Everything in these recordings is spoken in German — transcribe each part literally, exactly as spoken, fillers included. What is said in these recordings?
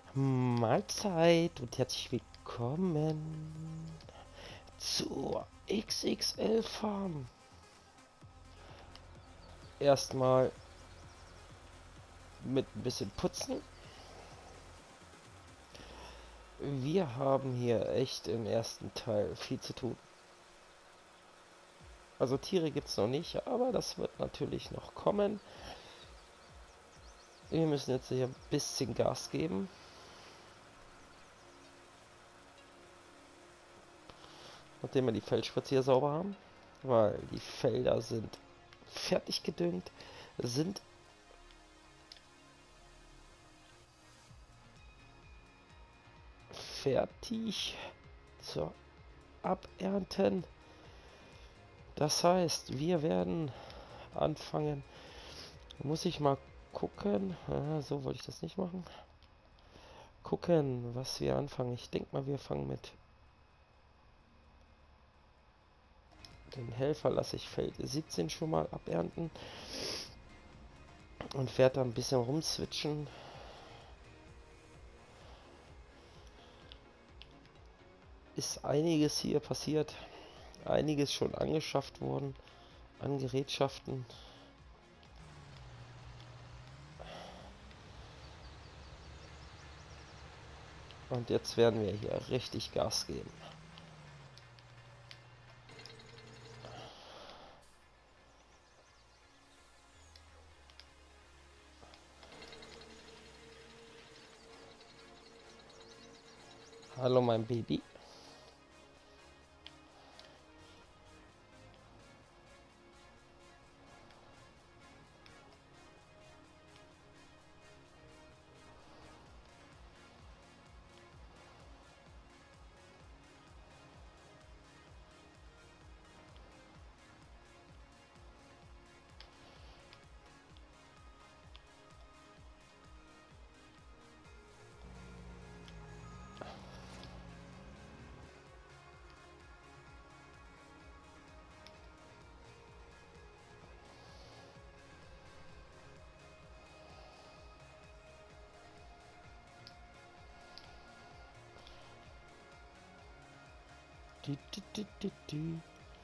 Mahlzeit und herzlich willkommen zur X X L Farm. Erstmal mit ein bisschen Putzen. Wir haben hier echt im ersten Teil viel zu tun. Also Tiere gibt es noch nicht, aber das wird natürlich noch kommen. Wir müssen jetzt hier ein bisschen Gas geben. Nachdem wir die Feldspritze hier sauber haben. Weil die Felder sind fertig gedüngt, sind fertig zur Abernten. Das heißt, wir werden anfangen. Muss ich mal gucken. Ah, so wollte ich das nicht machen. Gucken, was wir anfangen. Ich denke mal, wir fangen mit den Helfer. Lasse ich Feld siebzehn schon mal abernten. Und werde da ein bisschen rumswitchen. Ist einiges hier passiert. Einiges schon angeschafft worden an Gerätschaften. Und jetzt werden wir hier richtig Gas geben. Hallo mein Baby. Du, du, du, du, du.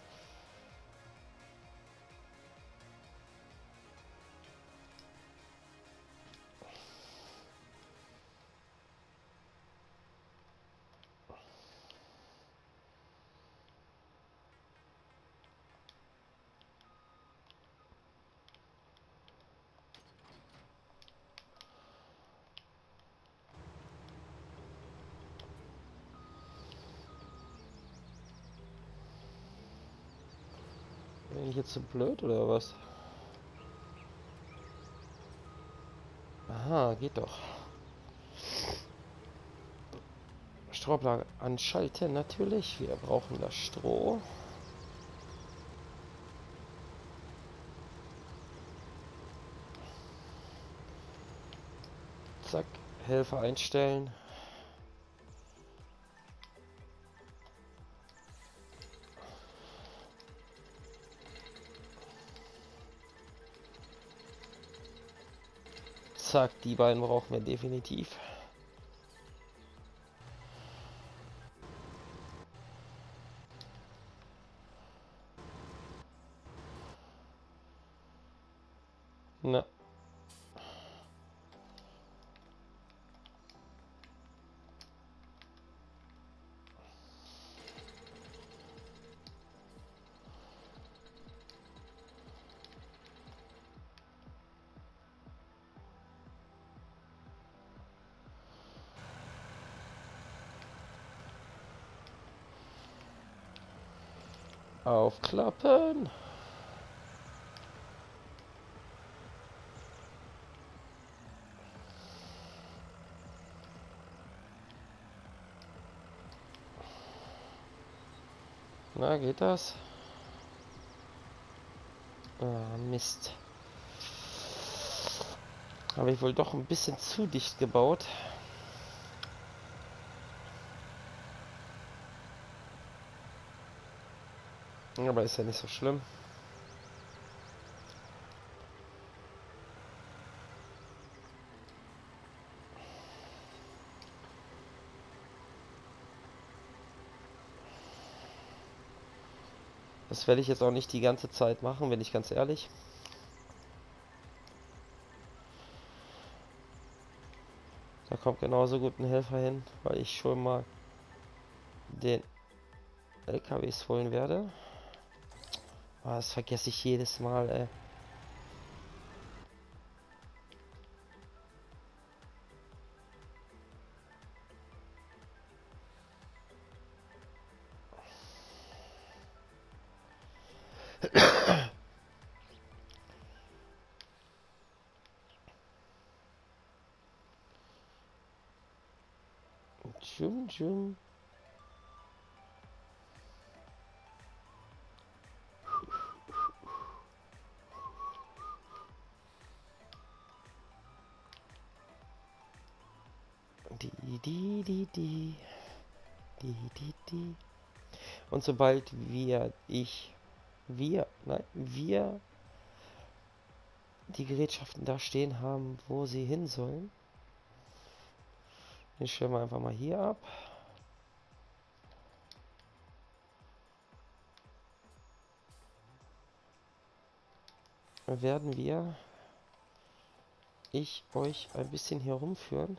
Bin ich jetzt so blöd oder was? Aha, geht doch. Strohlager anschalten natürlich. Wir brauchen das Stroh. Zack, Helfer einstellen. Zack, die beiden brauchen wir definitiv. Na. Aufklappen. Na, geht das? Ah, Mist. Habe ich wohl doch ein bisschen zu dicht gebaut. Aber ist ja nicht so schlimm. Das werde ich jetzt auch nicht die ganze Zeit machen, bin ich ganz ehrlich. Da kommt genauso gut ein Helfer hin, weil ich schon mal den L K Ws holen werde. Oh, das vergesse ich jedes Mal, ey. Jum, jum. Die, die, die, die. Die, die, die. Und sobald wir, ich, wir, nein, wir die Gerätschaften da stehen haben, wo sie hin sollen, den stellen wir einfach mal hier ab. Dann werden wir, ich euch ein bisschen hier rumführen.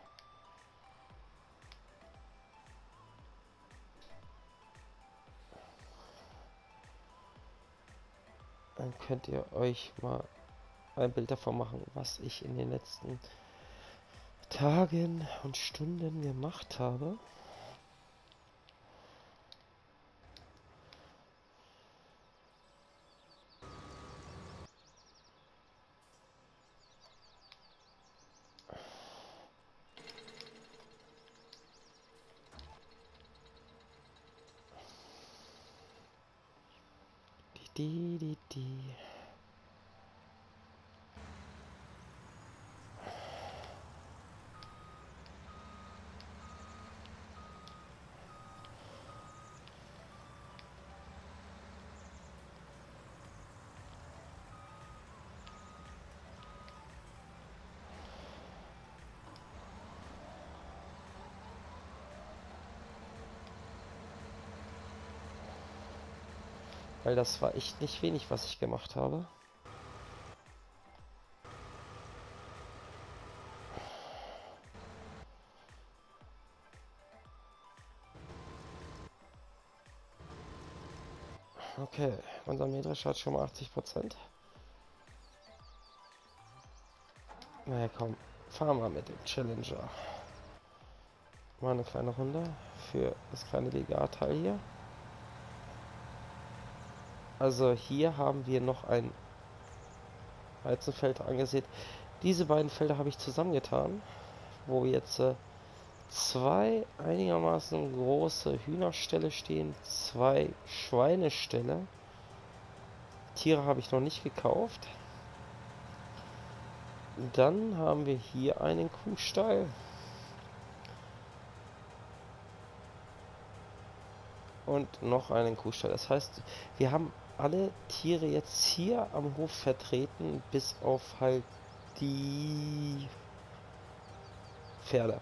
Dann könnt ihr euch mal ein Bild davon machen, was ich in den letzten Tagen und Stunden gemacht habe. Die, die, die. Weil das war echt nicht wenig, was ich gemacht habe. Okay, unser Mähdrescher hat schon mal achtzig Prozent. Naja, komm, fahren wir mit dem Challenger. Mal eine kleine Runde für das kleine Legateil hier. Also hier haben wir noch ein Weizenfeld angesehen. Diese beiden Felder habe ich zusammengetan, wo jetzt äh, zwei einigermaßen große Hühnerställe stehen, zwei Schweineställe. Tiere habe ich noch nicht gekauft. Dann haben wir hier einen Kuhstall. Und noch einen Kuhstall. Das heißt, wir haben alle Tiere jetzt hier am Hof vertreten, bis auf halt die Pferde.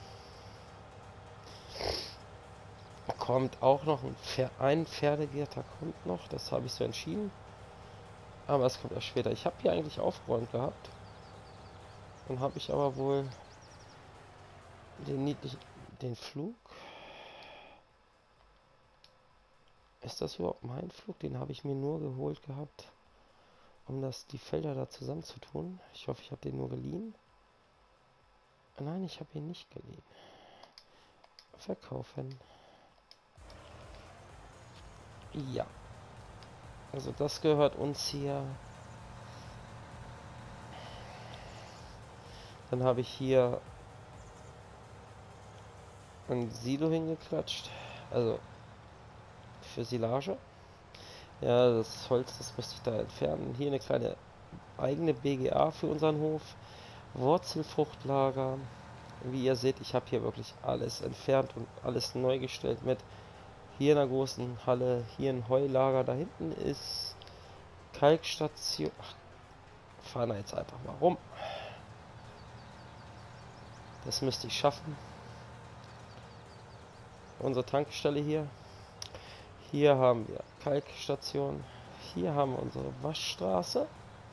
Kommt auch noch ein, Pfer ein Pferdegärter kommt noch, das habe ich so entschieden. Aber es kommt erst später. Ich habe hier eigentlich aufgeräumt gehabt. Dann habe ich aber wohl den niedlichen, den Flug. Ist das überhaupt mein Flug? Den habe ich mir nur geholt gehabt, um das die Felder da zusammenzutun. Ich hoffe, ich habe den nur geliehen. Nein, ich habe ihn nicht geliehen. Verkaufen. Ja. Also das gehört uns hier. Dann habe ich hier ein Silo hingeklatscht. Also für Silage. Ja, das Holz, das müsste ich da entfernen. Hier eine kleine eigene B G A für unseren Hof. Wurzelfruchtlager. Wie ihr seht, ich habe hier wirklich alles entfernt und alles neu gestellt mit hier in einer großen Halle, hier ein Heulager, da hinten ist Kalkstation. Ach, fahren wir jetzt einfach mal rum. Das müsste ich schaffen. Unsere Tankstelle hier. Hier haben wir Kalkstation. Hier haben wir unsere Waschstraße.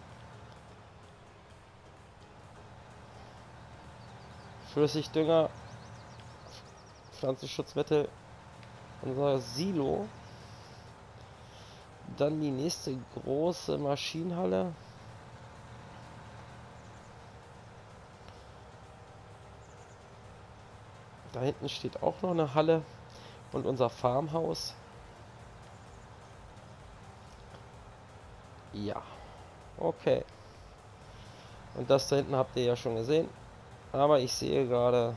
Flüssigdünger, Pflanzenschutzmittel, unser Silo. Dann die nächste große Maschinenhalle. Da hinten steht auch noch eine Halle und unser Farmhaus. Ja, okay. Und das da hinten habt ihr ja schon gesehen. Aber ich sehe gerade,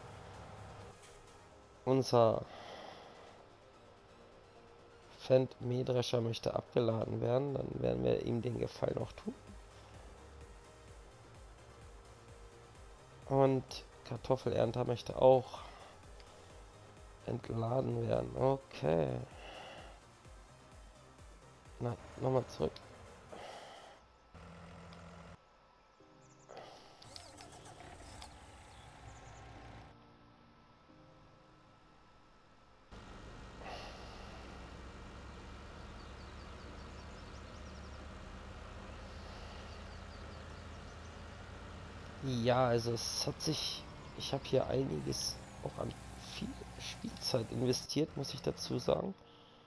unser Fendt-Mähdrescher möchte abgeladen werden. Dann werden wir ihm den Gefallen noch tun. Und Kartoffelernter möchte auch entladen werden. Okay. Na, nochmal zurück. Ja, also es hat sich, ich habe hier einiges auch an viel Spielzeit investiert, muss ich dazu sagen.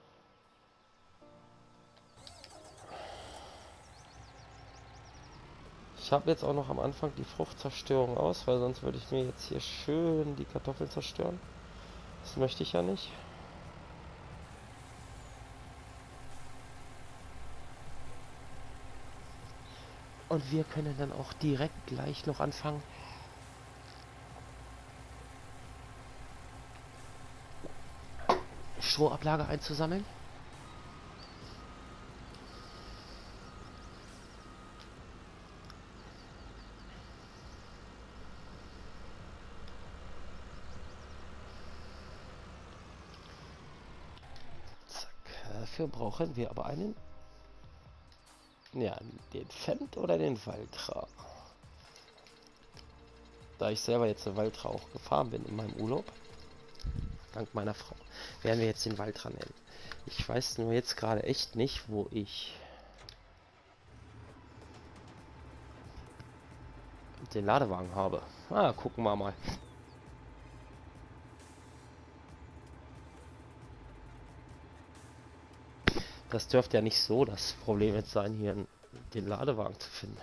Ich habe jetzt auch noch am Anfang die Fruchtzerstörung aus, weil sonst würde ich mir jetzt hier schön die Kartoffeln zerstören. Das möchte ich ja nicht. Und wir können dann auch direkt gleich noch anfangen, Strohablage einzusammeln. Zack. Dafür brauchen wir aber einen, ja, den Fendt oder den Valtra. Da ich selber jetzt den Valtra auch gefahren bin in meinem Urlaub, dank meiner Frau, werden wir jetzt den Valtra nennen. Ich weiß nur jetzt gerade echt nicht, wo ich den Ladewagen habe. Ah, gucken wir mal. Das dürfte ja nicht so das Problem jetzt sein, hier den Ladewagen zu finden.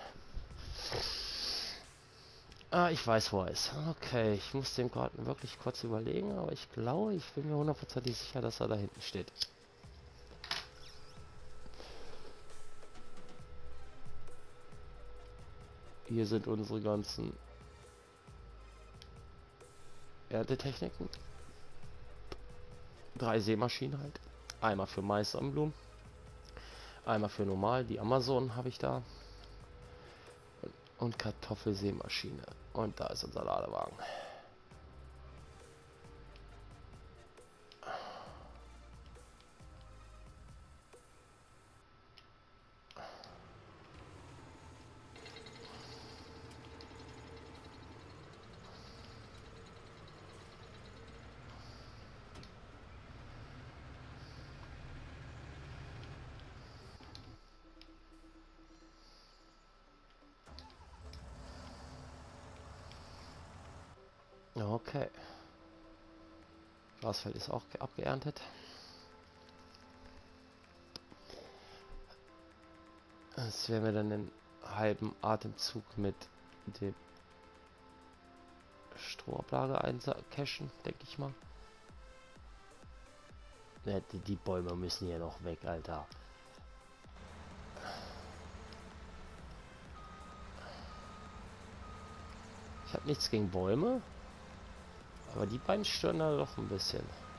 Ah, ich weiß, wo er ist. Okay, ich muss den gerade wirklich kurz überlegen, aber ich glaube, ich bin mir hundertprozentig sicher, dass er da hinten steht. Hier sind unsere ganzen Erntetechniken. Drei Sämaschinen halt. Einmal für Mais-Sonnenblumen. Einmal für normal. Die Amazon habe ich da. Und Kartoffelsämaschine. Und da ist unser Ladewagen. Okay. Grasfeld ist auch abgeerntet. Jetzt werden wir dann den halben Atemzug mit dem Strohablage eincachen, denke ich mal. Ja, die, die Bäume müssen hier noch weg, Alter. Ich habe nichts gegen Bäume, aber die beiden stören da doch ein bisschen.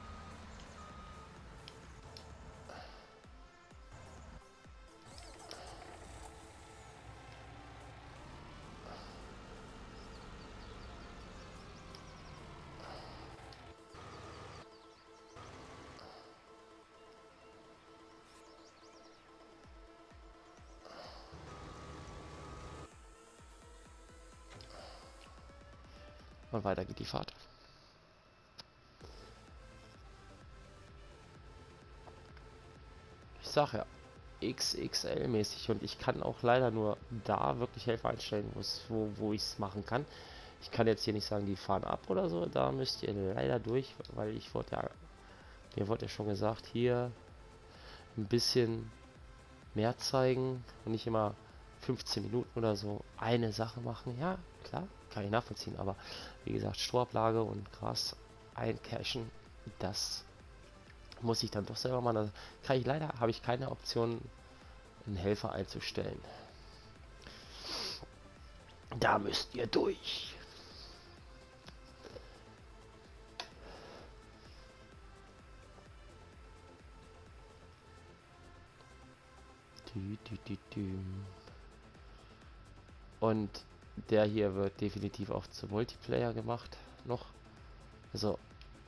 Und weiter geht die Fahrt. sage ja, X X L-mäßig und ich kann auch leider nur da wirklich Helfer einstellen, wo, wo ich es machen kann. Ich kann jetzt hier nicht sagen, die fahren ab oder so, da müsst ihr leider durch, weil ich wurde ja, mir wurde ja schon gesagt, hier ein bisschen mehr zeigen und nicht immer fünfzehn Minuten oder so eine Sache machen. Ja, klar, kann ich nachvollziehen, aber wie gesagt, Strohablage und Gras eincachen, das muss ich dann doch selber machen. Da kann ich leider, habe ich keine Option, einen Helfer einzustellen. Da müsst ihr durch. Dü, dü, dü, dü. Und der hier wird definitiv auch zu Multiplayer gemacht noch. Also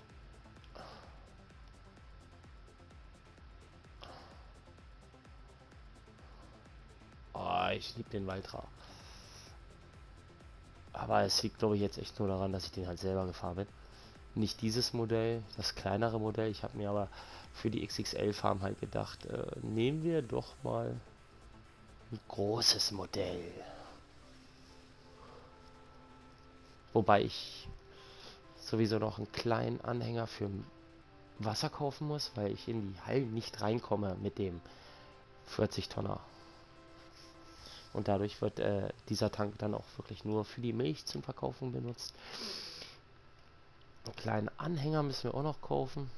oh, ich liebe den Valtra. Aber es liegt, glaube ich, jetzt echt nur daran, dass ich den halt selber gefahren bin. Nicht dieses Modell, das kleinere Modell. Ich habe mir aber für die X X L-Farm halt gedacht, äh, nehmen wir doch mal ein großes Modell. Wobei ich sowieso noch einen kleinen Anhänger für Wasser kaufen muss, weil ich in die Hallen nicht reinkomme mit dem vierzig Tonner. Und dadurch wird äh, dieser Tank dann auch wirklich nur für die Milch zum Verkaufen benutzt. Einen kleinen Anhänger müssen wir auch noch kaufen.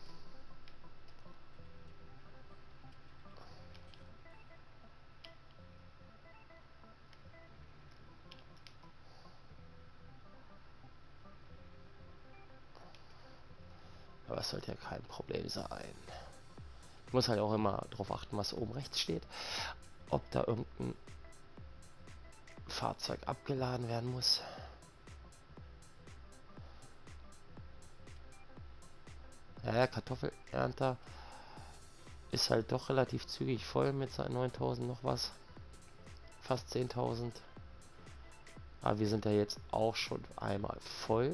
Aber es sollte ja kein Problem sein. Ich muss halt auch immer darauf achten, was oben rechts steht. Ob da irgendein Fahrzeug abgeladen werden muss. Ja, der Kartoffelernter ist halt doch relativ zügig voll mit seinen neuntausend noch was. Fast zehntausend. Aber wir sind ja jetzt auch schon einmal voll.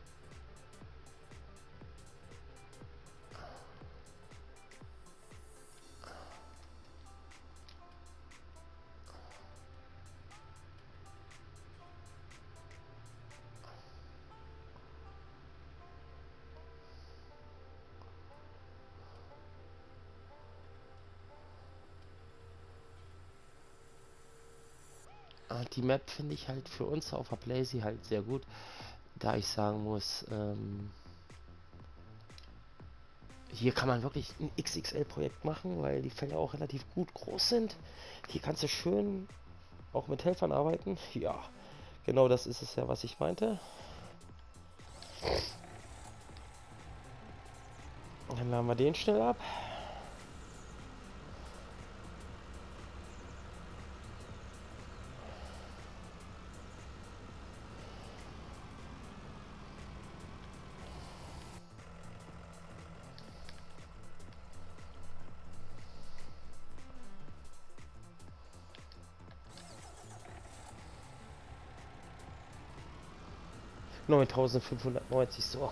Die Map finde ich halt für uns auf der Blazy halt sehr gut, da ich sagen muss, ähm, hier kann man wirklich ein X X L-Projekt machen, weil die Felder auch relativ gut groß sind. Hier kannst du schön auch mit Helfern arbeiten. Ja, genau das ist es ja, was ich meinte. Dann laden wir den schnell ab. neuntausendfünfhundertneunzig, so.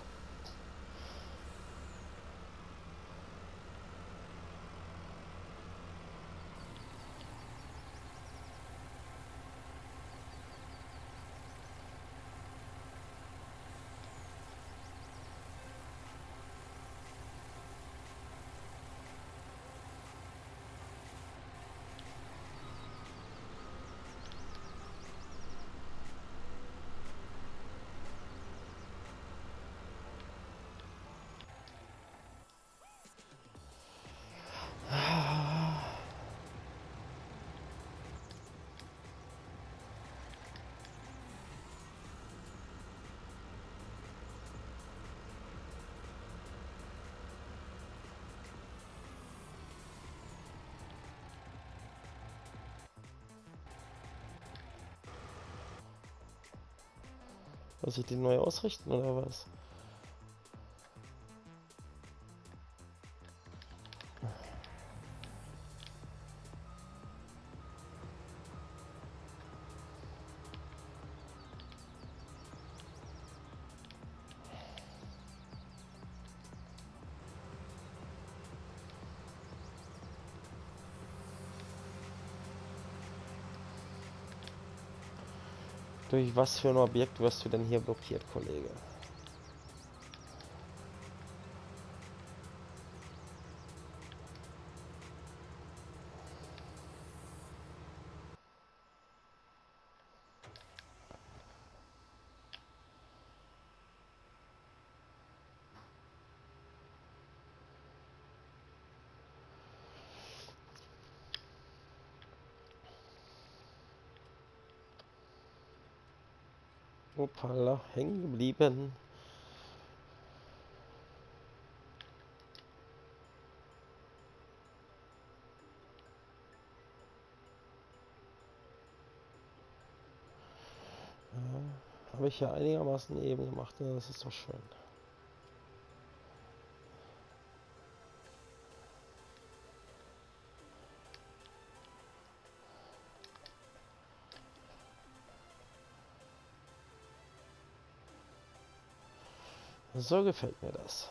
Muss ich den neu ausrichten oder was? Durch was für ein Objekt wirst du denn hier blockiert, Kollege? Opala, hängen geblieben. Ja, habe ich ja einigermaßen eben gemacht, ja, das ist doch schön. So gefällt mir das.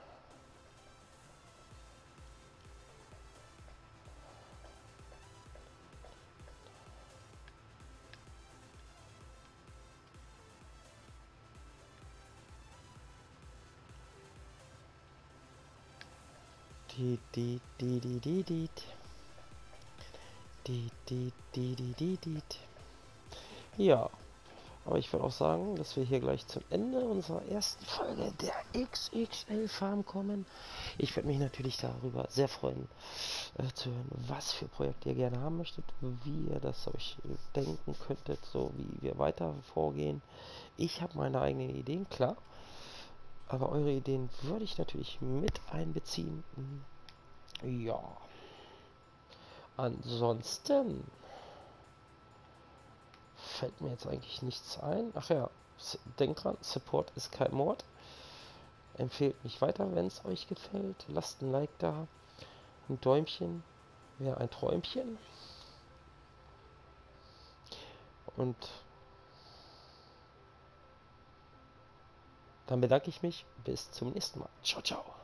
Die, die, die, die, die, die. Die, die, die, die, die, die. Ja, aber ich würde auch sagen, dass wir hier gleich zum Ende unserer ersten Folge der X X L-Farm kommen. Ich würde mich natürlich darüber sehr freuen, äh, zu hören, was für Projekte ihr gerne haben möchtet, wie ihr das euch denken könntet, so wie wir weiter vorgehen. Ich habe meine eigenen Ideen, klar, aber eure Ideen würde ich natürlich mit einbeziehen. Ja, ansonsten fällt mir jetzt eigentlich nichts ein. Ach ja, denkt dran, Support ist kein Mord. Empfehlt mich weiter, wenn es euch gefällt. Lasst ein Like da. Ein Däumchen wäre ein Träumchen. Und dann bedanke ich mich. Bis zum nächsten Mal. Ciao, ciao.